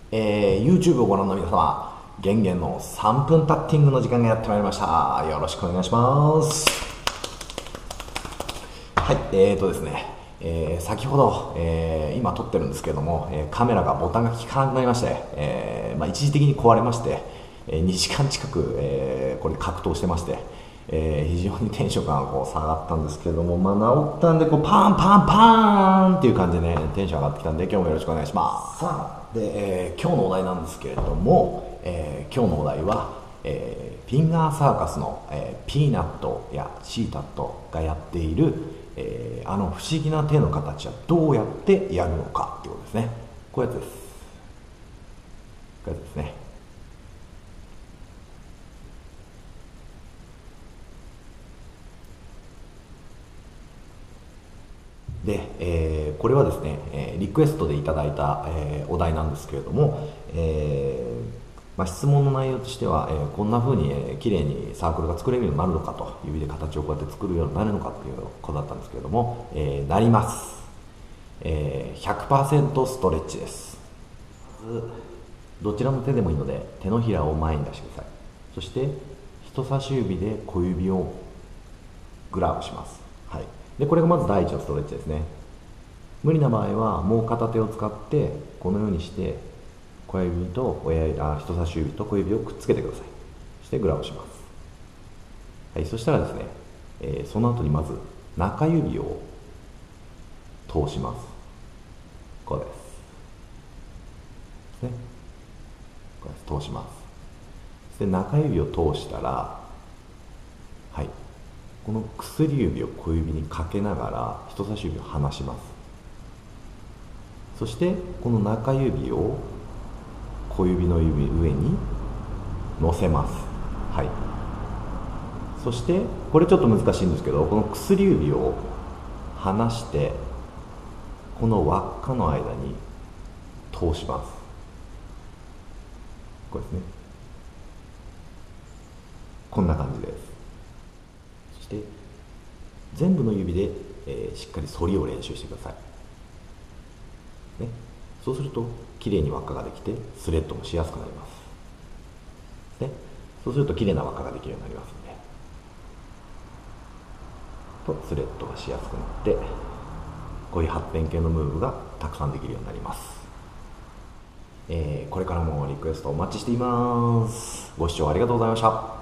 YouTube をご覧の皆様、玄々の3分タッティングの時間がやってまいりました。よろしくお願いします。はい、ですね、先ほど、今撮ってるんですけれども、カメラがボタンが効かなくなりまして、一時的に壊れまして、2時間近く、これ格闘してまして、非常にテンションがこう下がったんですけれども、治ったんでこうパンパンパーンっていう感じでね、テンション上がってきたんで、今日もよろしくお願いします。さあで、今日のお題なんですけれども、今日のお題は、フィンガーサーカスの、ピーナットやチータットがやっている、あの不思議な手の形はどうやってやるのかっていうことですね。こういうやつです。こういうやつですね。で、これはですね、リクエストでいただいた、お題なんですけれども、質問の内容としては、こんな風に、綺麗にサークルが作れるようになるのかと、指で形をこうやって作るようになるのかっていうことだったんですけれども、なります。100% ストレッチです。まずどちらの手でもいいので手のひらを前に出してください。そして人差し指で小指をグラブします。はい、でこれがまず第一のストレッチですね。無理な場合はもう片手を使ってこのようにして小指と人差し指と小指をくっつけてください。そしてグラブします。はい、そしたらですね、その後にまず中指を通します。こうです。ね、これ通します。そして中指を通したら、はい、この薬指を小指にかけながら人差し指を離します。そしてこの中指を小指の指上に乗せます。はい、そしてこれちょっと難しいんですけど、この薬指を離してこの輪っかの間に通します。これですね。こんな感じです。そして全部の指で、しっかり反りを練習してください、ね、そうするときれいに輪っかができてスレッドもしやすくなります、ね、そうするときれいな輪っかができるようになりますので、とスレッドがしやすくなってこういう発展系のムーブがたくさんできるようになります。これからもリクエストお待ちしています。ご視聴ありがとうございました。